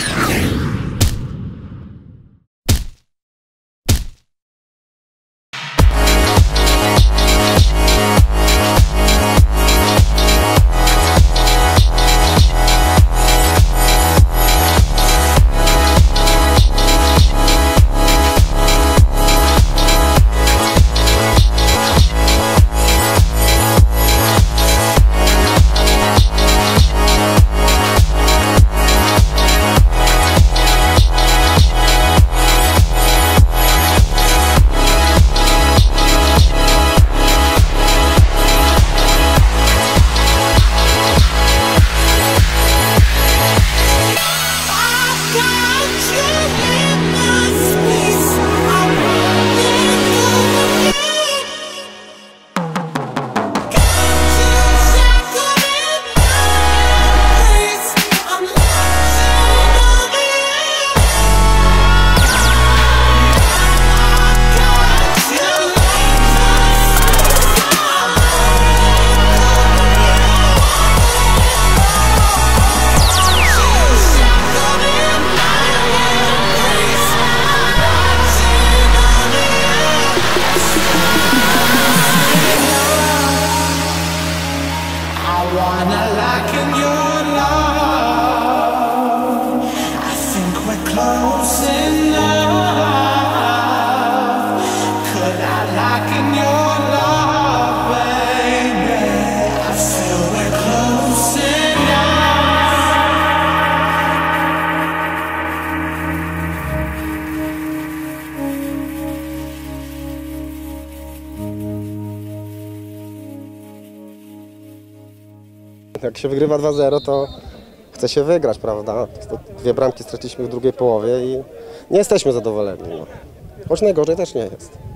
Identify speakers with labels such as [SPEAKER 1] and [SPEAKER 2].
[SPEAKER 1] Jak się wygrywa 2-0, to chce się wygrać, prawda? 2 bramki straciliśmy w drugiej połowie i nie jesteśmy zadowoleni. No. Choć najgorzej też nie jest.